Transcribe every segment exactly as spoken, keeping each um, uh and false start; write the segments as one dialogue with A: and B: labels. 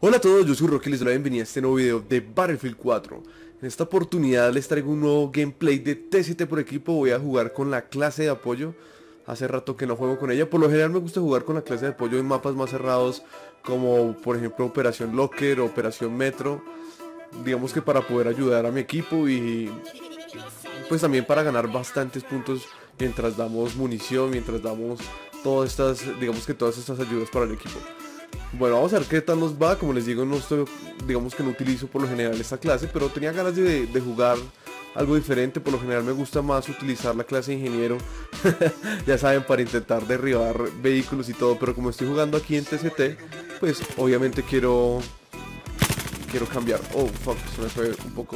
A: Hola a todos, yo soy Rocky y les doy la bienvenida a este nuevo video de Battlefield cuatro. En esta oportunidad les traigo un nuevo gameplay de T C T por equipo. Voy a jugar con la clase de apoyo. Hace rato que no juego con ella. Por lo general me gusta jugar con la clase de apoyo en mapas más cerrados, como por ejemplo Operación Locker o Operación Metro. Digamos que para poder ayudar a mi equipo y pues también para ganar bastantes puntos mientras damos munición, mientras damos todas estas, digamos que todas estas ayudas para el equipo. Bueno, vamos a ver qué tal nos va. Como les digo, no estoy, digamos que no utilizo por lo general esta clase, pero tenía ganas de, de jugar algo diferente. Por lo general me gusta más utilizar la clase de ingeniero, ya saben, para intentar derribar vehículos y todo, pero como estoy jugando aquí en T C T, pues obviamente quiero quiero cambiar. Oh, fuck, se me fue un poco.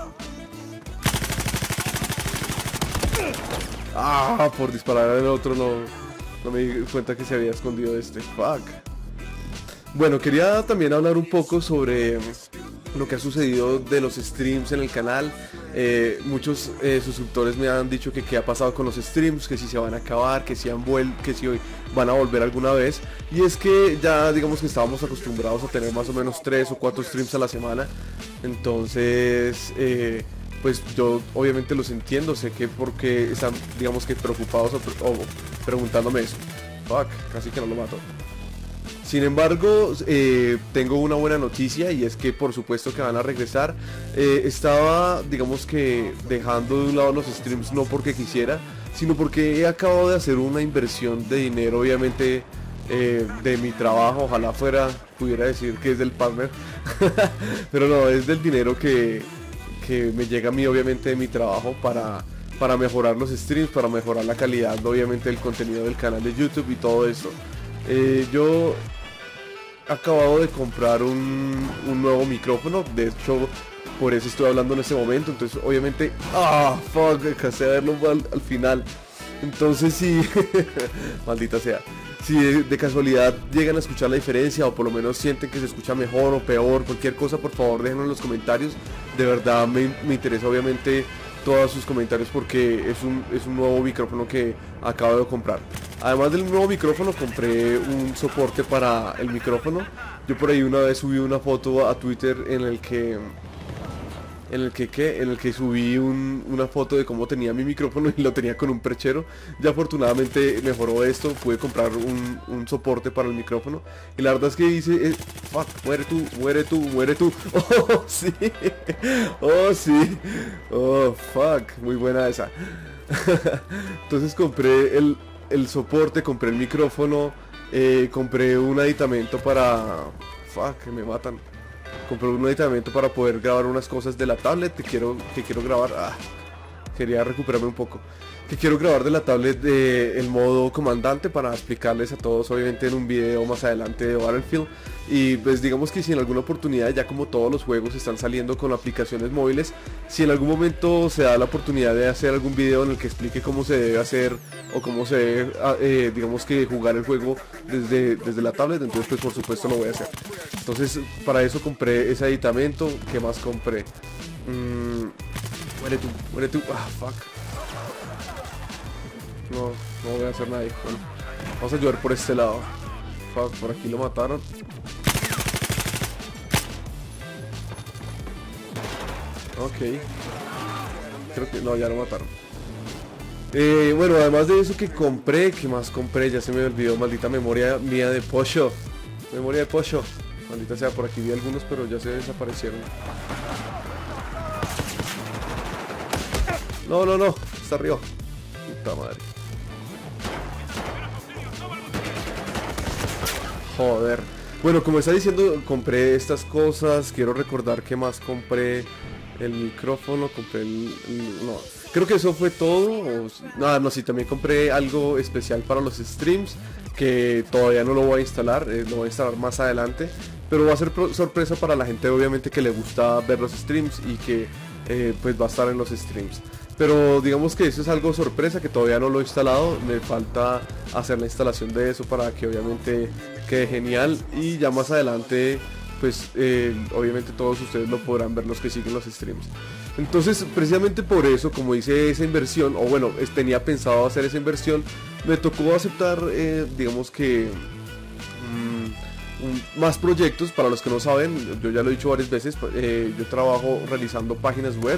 A: Ah, por disparar al otro no, no me di cuenta que se había escondido este. Fuck. Bueno, quería también hablar un poco sobre lo que ha sucedido de los streams en el canal. Eh, muchos eh, suscriptores me han dicho que qué ha pasado con los streams, que si se van a acabar, que si han vuel que si hoy van a volver alguna vez. Y es que ya digamos que estábamos acostumbrados a tener más o menos tres o cuatro streams a la semana. Entonces, eh, pues yo obviamente los entiendo, sé que porque están, digamos que preocupados o, o preguntándome eso. Fuck, casi que no lo mato. Sin embargo, eh, tengo una buena noticia y es que por supuesto que van a regresar. Eh, estaba, digamos que dejando de un lado los streams no porque quisiera, sino porque he acabado de hacer una inversión de dinero, obviamente eh, de mi trabajo. Ojalá fuera, pudiera decir que es del partner, pero no, es del dinero que, que me llega a mí obviamente de mi trabajo para, para mejorar los streams, para mejorar la calidad obviamente del contenido del canal de YouTube y todo esto. Eh, yo he acabado de comprar un, un nuevo micrófono, de hecho por eso estoy hablando en este momento, entonces obviamente, ah, fuck, casé a verlo al, al final. Entonces sí, maldita sea, si de, de casualidad llegan a escuchar la diferencia o por lo menos sienten que se escucha mejor o peor, cualquier cosa, por favor déjenlo en los comentarios. De verdad me, me interesa obviamente todos sus comentarios porque es un, es un nuevo micrófono que acabo de comprar. Además del nuevo micrófono compré un soporte para el micrófono. Yo por ahí una vez subí una foto a Twitter en el que en el que ¿qué? En el que subí un, una foto de cómo tenía mi micrófono y lo tenía con un perchero. Ya afortunadamente mejoró esto, pude comprar un, un soporte para el micrófono y la verdad es que hice eh, fuck, muere tú, muere tú, muere tú. Oh sí, oh sí, oh fuck, muy buena esa. Entonces compré el, el soporte, compré el micrófono, eh, compré un aditamento para... fuck, que me matan. Compré un aditamento para poder grabar unas cosas de la tablet que quiero, que quiero grabar. Ah, quería recuperarme un poco. Que quiero grabar de la tablet de el modo comandante para explicarles a todos obviamente en un video más adelante de Battlefield. Y pues digamos que si en alguna oportunidad, ya como todos los juegos están saliendo con aplicaciones móviles, si en algún momento se da la oportunidad de hacer algún video en el que explique cómo se debe hacer o cómo se debe, eh, digamos que jugar el juego desde, desde la tablet, entonces pues por supuesto lo voy a hacer. Entonces para eso compré ese aditamento. ¿Qué más compré? Mm, muere tú, muere tú. Ah, fuck. No, no voy a hacer nada. Bueno, vamos a ayudar por este lado. Fuck, por aquí lo mataron. Ok. Creo que no, ya lo mataron. Eh, bueno, además de eso que compré, ¿qué más compré? Ya se me olvidó, maldita memoria mía de pollo. Memoria de pollo. Maldita sea, por aquí vi algunos, pero ya se desaparecieron. No, no, no, está arriba. Puta madre. Joder. Bueno, como está diciendo, compré estas cosas. Quiero recordar que más compré. El micrófono, compré el, el... no, creo que eso fue todo. O, nada, no, sí, también compré algo especial para los streams que todavía no lo voy a instalar, eh, lo voy a instalar más adelante, pero va a ser sorpresa para la gente obviamente que le gusta ver los streams y que eh, pues va a estar en los streams. Pero digamos que eso es algo sorpresa que todavía no lo he instalado, me falta hacer la instalación de eso para que obviamente quede genial y ya más adelante pues eh, obviamente todos ustedes lo podrán ver, los que siguen los streams. Entonces precisamente por eso, como hice esa inversión, o bueno, tenía pensado hacer esa inversión, me tocó aceptar, eh, digamos que mmm, un, más proyectos. Para los que no saben, yo ya lo he dicho varias veces, eh, yo trabajo realizando páginas web.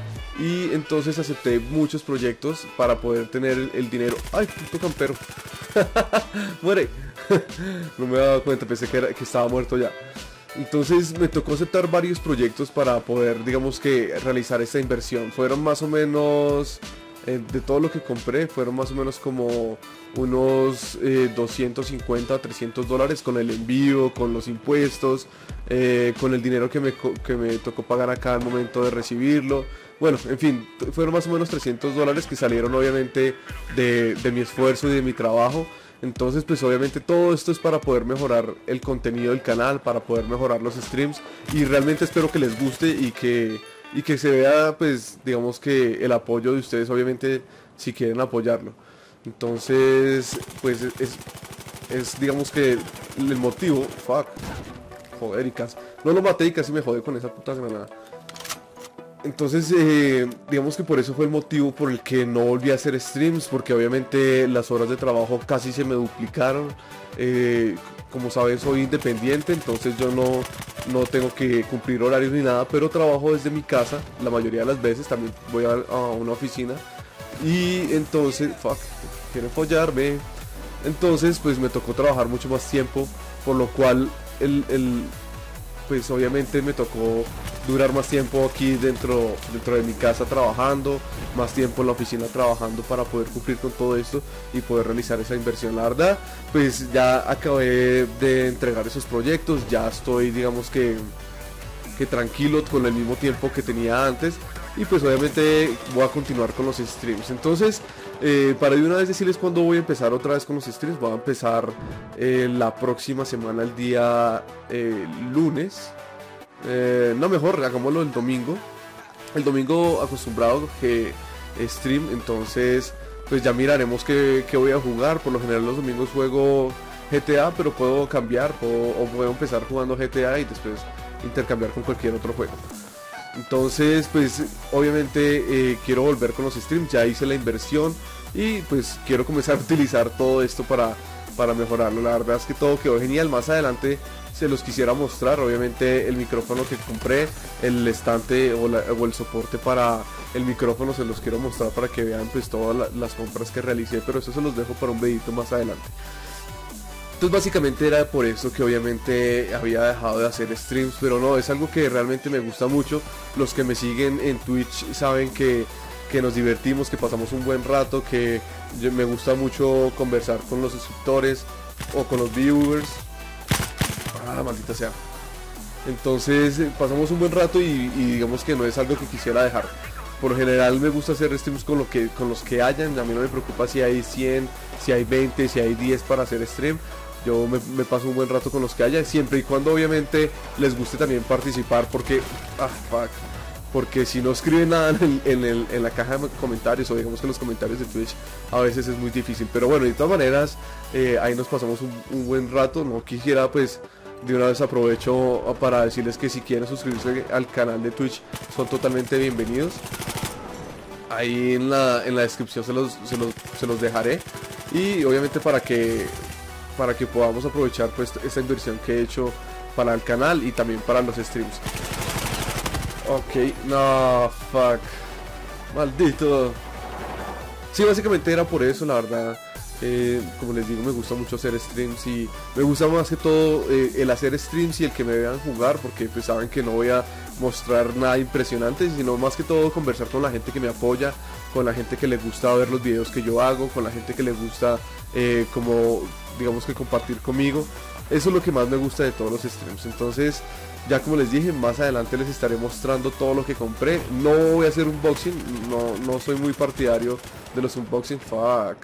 A: Y entonces acepté muchos proyectos para poder tener el, el dinero. ¡Ay, puto campero! ¡Muere! No me he dado cuenta, pensé que, era, que estaba muerto ya. Entonces me tocó aceptar varios proyectos para poder, digamos que, realizar esta inversión. Fueron más o menos, eh, de todo lo que compré, fueron más o menos como unos eh, doscientos cincuenta, trescientos dólares con el envío, con los impuestos, eh, con el dinero que me, que me tocó pagar acá al momento de recibirlo. Bueno, en fin, fueron más o menos trescientos dólares que salieron obviamente de, de mi esfuerzo y de mi trabajo. Entonces pues obviamente todo esto es para poder mejorar el contenido del canal, para poder mejorar los streams. Y realmente espero que les guste y que, y que se vea pues digamos que el apoyo de ustedes obviamente si quieren apoyarlo. Entonces pues es, es, es digamos que el motivo. Fuck. Joder, y casi no lo maté y casi me jode con esa puta granada. Entonces, eh, digamos que por eso fue el motivo por el que no volví a hacer streams, porque obviamente las horas de trabajo casi se me duplicaron. Eh, como sabes, soy independiente, entonces yo no, no tengo que cumplir horarios ni nada, pero trabajo desde mi casa la mayoría de las veces. También voy a, a una oficina y entonces, fuck, quieren follarme. Entonces, pues me tocó trabajar mucho más tiempo, por lo cual el... el pues obviamente me tocó durar más tiempo aquí dentro, dentro de mi casa trabajando, más tiempo en la oficina trabajando para poder cumplir con todo esto y poder realizar esa inversión. La verdad, pues ya acabé de entregar esos proyectos, ya estoy digamos que, que tranquilo con el mismo tiempo que tenía antes y pues obviamente voy a continuar con los streams. Entonces, eh, para de una vez decirles cuándo voy a empezar otra vez con los streams. Voy a empezar eh, la próxima semana, el día eh, lunes. Eh, no, mejor, hagámoslo el domingo. El domingo acostumbrado que stream, entonces pues ya miraremos qué, qué voy a jugar. Por lo general los domingos juego G T A, pero puedo cambiar, puedo, o puedo empezar jugando G T A y después intercambiar con cualquier otro juego. Entonces pues obviamente eh, quiero volver con los streams, ya hice la inversión y pues quiero comenzar a utilizar todo esto para, para mejorarlo. La verdad es que todo quedó genial. Más adelante se los quisiera mostrar, obviamente el micrófono que compré, el estante o, la, o el soporte para el micrófono se los quiero mostrar para que vean pues todas la, las compras que realicé, pero eso se los dejo para un videito más adelante. Entonces básicamente era por eso que obviamente había dejado de hacer streams, pero no, es algo que realmente me gusta mucho. Los que me siguen en Twitch saben que, que nos divertimos, que pasamos un buen rato, que yo, me gusta mucho conversar con los suscriptores o con los viewers. Ah, maldita sea. Entonces pasamos un buen rato y, y digamos que no es algo que quisiera dejar. Por lo general me gusta hacer streams con, lo que, con los que hayan. A mí no me preocupa si hay cien, si hay veinte, si hay diez para hacer stream. Yo me, me paso un buen rato con los que haya, siempre y cuando obviamente les guste también participar, porque ah, fuck, porque si no escriben nada en, el, en, el, en la caja de comentarios, o digamos que en los comentarios de Twitch, a veces es muy difícil. Pero bueno, de todas maneras, eh, ahí nos pasamos un, un buen rato. No quisiera pues de una vez aprovecho para decirles que si quieren suscribirse al canal de Twitch son totalmente bienvenidos. Ahí en la, en la descripción se los, se los, se los dejaré, y obviamente para que para que podamos aprovechar pues esta inversión que he hecho para el canal y también para los streams. Ok, no, fuck, maldito. Sí, básicamente era por eso, la verdad. Eh, como les digo, me gusta mucho hacer streams y me gusta más que todo eh, el hacer streams y el que me vean jugar, porque pues saben que no voy a mostrar nada impresionante, sino más que todo conversar con la gente que me apoya, con la gente que le gusta ver los videos que yo hago, con la gente que le gusta eh, como digamos que compartir conmigo. Eso es lo que más me gusta de todos los streams. Entonces ya como les dije, más adelante les estaré mostrando todo lo que compré. No voy a hacer unboxing, no, no soy muy partidario de los unboxing, fuck.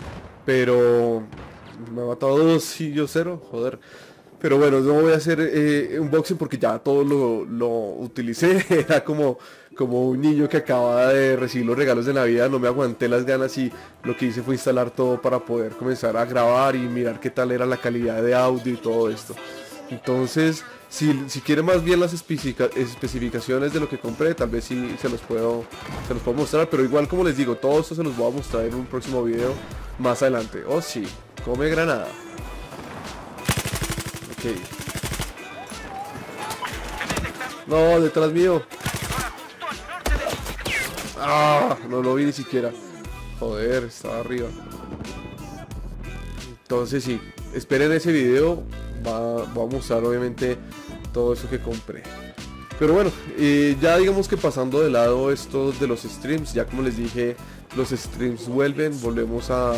A: Pero me ha matado dos y yo cero, joder. Pero bueno, no voy a hacer eh, unboxing porque ya todo lo, lo utilicé. Era como, como un niño que acaba de recibir los regalos de Navidad. No me aguanté las ganas y lo que hice fue instalar todo para poder comenzar a grabar y mirar qué tal era la calidad de audio y todo esto. Entonces, si, si quieren más bien las especifica, especificaciones de lo que compré, tal vez sí se los puedo se los puedo mostrar. Pero igual, como les digo, todo esto se los voy a mostrar en un próximo video más adelante. Oh sí, come granada. Ok. No, detrás mío. Ah, no lo vi ni siquiera. Joder, estaba arriba. Entonces sí, esperen ese video. Va, va a mostrar obviamente todo eso que compré. Pero bueno, eh, ya digamos que pasando de lado esto de los streams, ya como les dije, los streams vuelven, volvemos a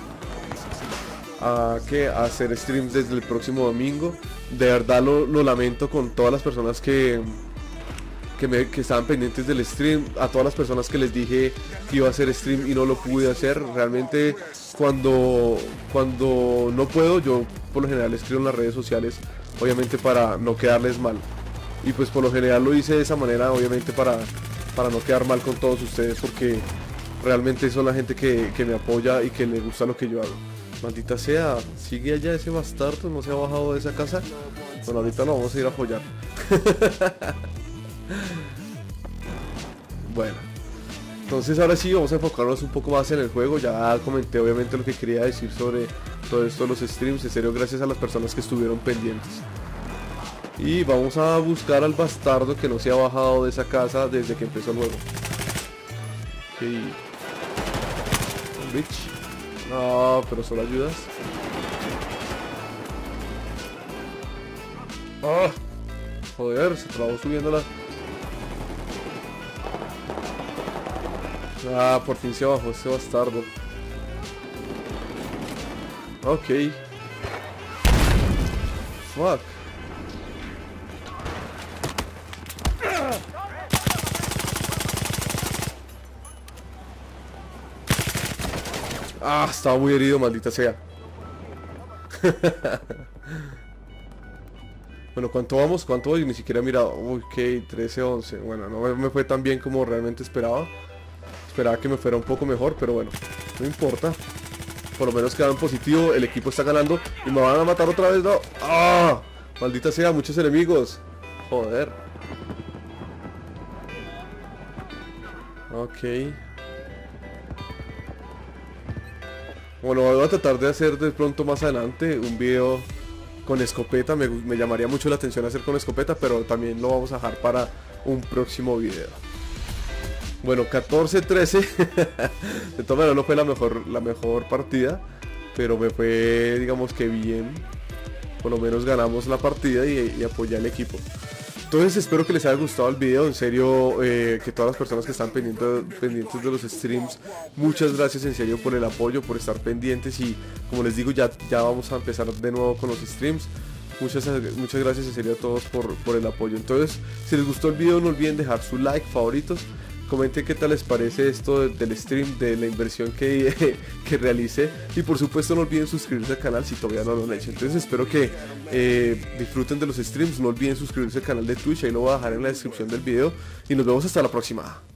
A: a, ¿qué? a hacer streams desde el próximo domingo. De verdad lo, lo lamento con todas las personas que que, me, que estaban pendientes del stream, a todas las personas que les dije que iba a hacer stream y no lo pude hacer. Realmente cuando cuando no puedo, yo por lo general escribo en las redes sociales, obviamente para no quedarles mal. Y pues por lo general lo hice de esa manera, obviamente para, para no quedar mal con todos ustedes, porque realmente son la gente que, que me apoya y que le gusta lo que yo hago. Maldita sea, sigue allá ese bastardo, no se ha bajado de esa casa. Bueno, ahorita lo vamos a ir a apoyar. Bueno, entonces ahora sí vamos a enfocarnos un poco más en el juego. Ya comenté obviamente lo que quería decir sobre todo esto de los streams. En serio, gracias a las personas que estuvieron pendientes. Y vamos a buscar al bastardo que no se ha bajado de esa casa desde que empezó el juego. Ok. Bitch. No, pero solo ayudas. Ah, joder, se trabó subiendo la... Ah, por fin se bajó este bastardo. Ok. Fuck. Ah, estaba muy herido, maldita sea. Bueno, ¿cuánto vamos? ¿Cuánto voy? Ni siquiera he mirado. Ok, trece once. Bueno, no me fue tan bien como realmente esperaba. Esperaba que me fuera un poco mejor, pero bueno, no importa. Por lo menos quedaron positivo. El equipo está ganando. Y me van a matar otra vez, ¿no? ¡Ah! Maldita sea, muchos enemigos. Joder. Ok. Bueno, voy a tratar de hacer de pronto más adelante un video con escopeta. Me, me llamaría mucho la atención hacer con escopeta, pero también lo vamos a dejar para un próximo video. Bueno, catorce trece. De todas maneras no fue la mejor, la mejor partida, pero me fue, digamos que bien. Por lo menos ganamos la partida y, y apoyé al equipo. Entonces espero que les haya gustado el video. En serio, eh, que todas las personas que están pendientes, pendientes de los streams, muchas gracias en serio por el apoyo, por estar pendientes. Y como les digo, ya, ya vamos a empezar de nuevo con los streams. Muchas, muchas gracias en serio a todos por, por el apoyo. Entonces, si les gustó el video, no olviden dejar su like, favoritos. Comenten qué tal les parece esto del stream, de la inversión que, que realicé. Y por supuesto no olviden suscribirse al canal si todavía no lo han hecho. Entonces espero que eh, disfruten de los streams. No olviden suscribirse al canal de Twitch, ahí lo voy a dejar en la descripción del video. Y nos vemos hasta la próxima.